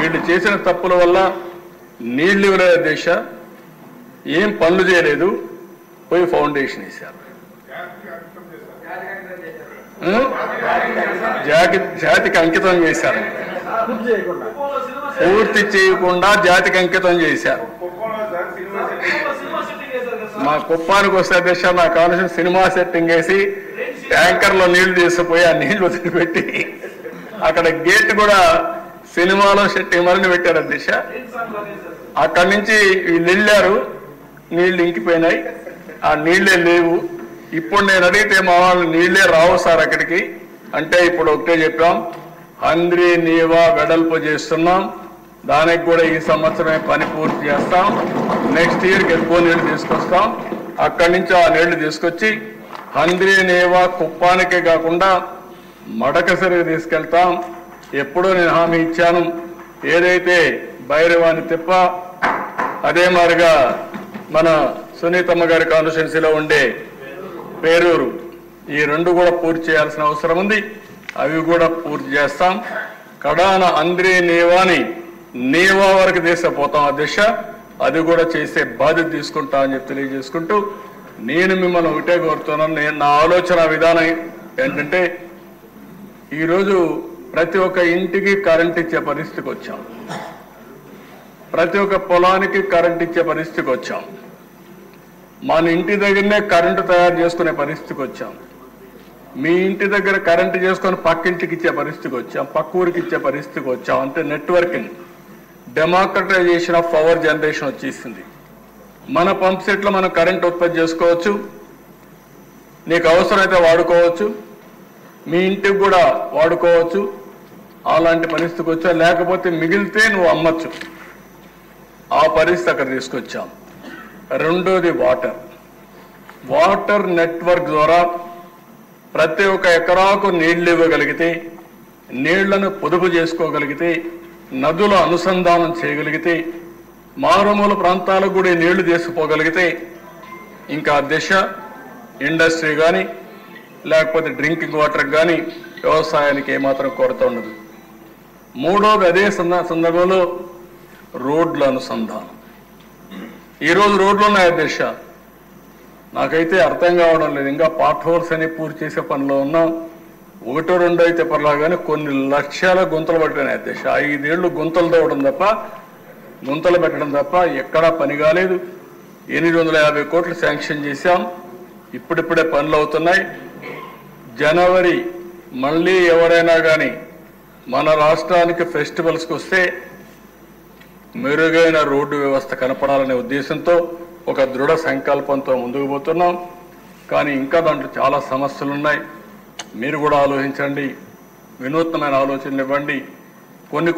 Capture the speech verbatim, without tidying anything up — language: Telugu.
వీళ్ళు చేసిన తప్పుల వల్ల నీళ్లు ఇవ్వలేదు దేశ, ఏం పనులు చేయలేదు, పోయి ఫౌండేషన్ వేశారు. జాతి జాతికి అంకితం చేశారు, పూర్తి చేయకుండా జాతికి అంకితం చేశారు. మా కుప్పానికి వస్తే దిశ నా కావాల్సిన సినిమా సెట్టింగ్ వేసి ట్యాంకర్లో నీళ్లు తీసుకుపోయి ఆ నీళ్లు వదిలిపెట్టి అక్కడ గేట్ కూడా సినిమాలో సెట్టింగ్ మరిని పెట్టారు దిశ. అక్కడి నుంచి వీళ్ళు వెళ్ళారు, నీళ్లు ఇంకిపోయినాయి, ఆ నీళ్లే లేవు. ఇప్పుడు నేను అడిగితే మా వాళ్ళు నీళ్లే రావు సార్ అక్కడికి అంటే, ఇప్పుడు ఒకటే చెప్పాం, హంద్రీ నీవా వెడల్పు చేస్తున్నాం, దానికి కూడా ఈ సంవత్సరమే పని పూర్తి చేస్తాం. నెక్స్ట్ ఇయర్కి ఎక్కువ నీళ్లు తీసుకొస్తాం. అక్కడి నుంచి ఆ నీళ్లు తీసుకొచ్చి హంద్రీ నీవా కుప్పానికే కాకుండా మడకసరికి తీసుకెళ్తాం. ఎప్పుడో నేను హామీ ఇచ్చాను, ఏదైతే భైరవాణి తిప్ప, అదే మాదిరిగా మన సునీతమ్మ గారి కాన్స్టిట్యున్సీలో ఉండే పేరూరు, ఈ రెండు కూడా పూర్తి చేయాల్సిన అవసరం ఉంది. అవి కూడా పూర్తి చేస్తాం. కడాన అంద్రీ నీవాని నీవా వరకు తీసుకుపోతాం ఆ దిశ, అది కూడా చేసే బాధ్యత తీసుకుంటా అని చెప్పి తెలియజేసుకుంటూ, నేను మిమ్మల్ని ఒకటే కోరుతున్నాను. నేను నా ఆలోచన విధానం ఏంటంటే, ఈరోజు ప్రతి ఒక్క ఇంటికి కరెంట్ ఇచ్చే పరిస్థితికి వచ్చాం, ప్రతి ఒక్క పొలానికి కరెంట్ ఇచ్చే పరిస్థితికి వచ్చాం, మన ఇంటి దగ్గరనే కరెంటు తయారు చేసుకునే పరిస్థితికి వచ్చాం. మీ ఇంటి దగ్గర కరెంటు చేసుకొని పక్కింటికి ఇచ్చే పరిస్థితికి వచ్చాం, పక్క ఊరికి ఇచ్చే పరిస్థితికి వచ్చాం. అంటే networking, democratisation of power generation వచ్చేసింది. మన పంప్ సెట్లో మనం కరెంట్ ఉత్పత్తి చేసుకోవచ్చు, నీకు అవసరమైతే వాడుకోవచ్చు, మీ ఇంటికి కూడా వాడుకోవచ్చు. అలాంటి పరిస్థితికి వచ్చా, లేకపోతే మిగిలితే నువ్వు అమ్మచ్చు, ఆ పరిస్థితి అక్కడ తీసుకొచ్చాం. రెండోది వాటర్, వాటర్ నెట్వర్క్ ద్వారా ప్రతి ఒక్క ఎకరాకు నీళ్లు ఇవ్వగలిగితే, నీళ్లను పొదుపు చేసుకోగలిగితే, నదుల అనుసంధానం చేయగలిగితే, మారుమూల ప్రాంతాలకు కూడా నీళ్లు తీసుకుపోగలిగితే, ఇంకా దిశ ఇండస్ట్రీ కానీ లేకపోతే డ్రింకింగ్ వాటర్ కానీ వ్యవసాయానికి ఏమాత్రం కొరత ఉండదు. మూడోది అదే సందర్భంలో రోడ్ల అనుసంధానం. ఈరోజు రోడ్లు ఉన్నాయి దిశ, నాకైతే అర్థం కావడం లేదు. ఇంకా పార్ట్ హోల్స్ అని పూర్తి చేసే పనిలో ఉన్నాం. ఒకటో రెండో అయితే పర్లా కానీ కొన్ని లక్షల గుంతలు పట్టినాయి దిశ. ఐదేళ్లు గుంతలు తవ్వడం తప్ప, గుంతలు పెట్టడం తప్ప ఎక్కడా పని కాలేదు. ఎనిమిది వందల యాభై కోట్లు శాంక్షన్ చేశాం, ఇప్పుడిప్పుడే పనులు అవుతున్నాయి. జనవరి మళ్ళీ ఎవరైనా కానీ మన రాష్ట్రానికి ఫెస్టివల్స్కి వస్తే మెరుగైన రోడ్డు వ్యవస్థ కనపడాలనే ఉద్దేశంతో ఒక దృఢ సంకల్పంతో ముందుకు పోతున్నాం. కానీ ఇంకా దాంట్లో చాలా సమస్యలు ఉన్నాయి. మీరు కూడా ఆలోచించండి, వినూత్నమైన ఆలోచనలు ఇవ్వండి. కొన్ని